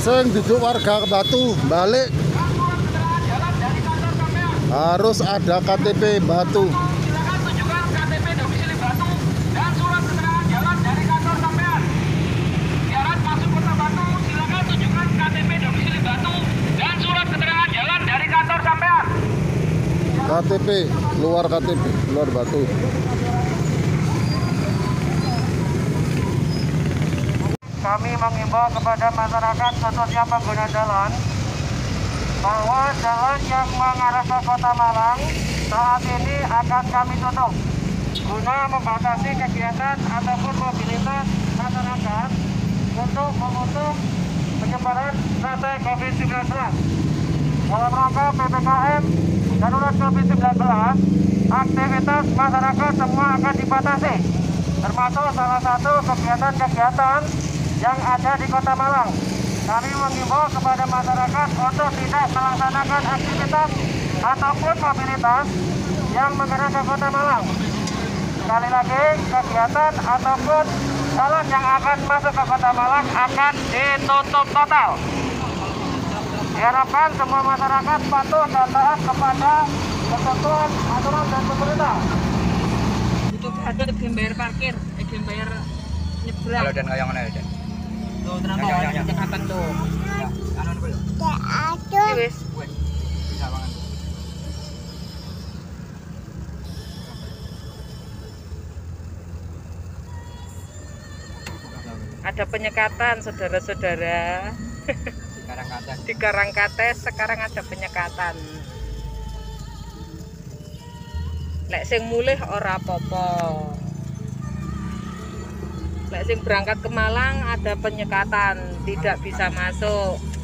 Sing duduk warga Batu balik harus ada KTP Batu. Silakan tunjukkan KTP domisili Batu dan surat keterangan jalan dari kantor sampean. Syarat masuk kota Batu, silakan tunjukkan KTP domisili Batu dan surat keterangan jalan dari kantor sampean. KTP luar Batu. Kami mengimbau kepada masyarakat khususnya pengguna jalan bahwa jalan yang mengarah ke Kota Malang saat ini akan kami tutup guna membatasi kegiatan ataupun mobilitas masyarakat untuk memutus penyebaran rantai COVID-19. Dalam rangka PPKM darurat COVID-19, aktivitas masyarakat semua akan dibatasi, termasuk salah satu kegiatan-kegiatan yang ada di Kota Malang. Kami mengimbau kepada masyarakat untuk tidak melaksanakan aktivitas ataupun mobilitas yang mengarah ke Kota Malang. Sekali lagi, kegiatan ataupun jalan yang akan masuk ke Kota Malang akan ditutup total. Diharapkan semua masyarakat patuh dan taat kepada ketentuan aturan dan pemerintah. Itu ada bayar parkir, bayar nyebrang. Kalau dan kayak mana ya? Tuh, kenapa penyekatan tuh? Ya, anu dulu. Wis. Bisa banget. Ada penyekatan, saudara-saudara. Di Karangkates sekarang ada penyekatan. Lek sing mulih ora apa-apa. Lek sing berangkat ke Malang ada penyekatan, tidak bisa masuk.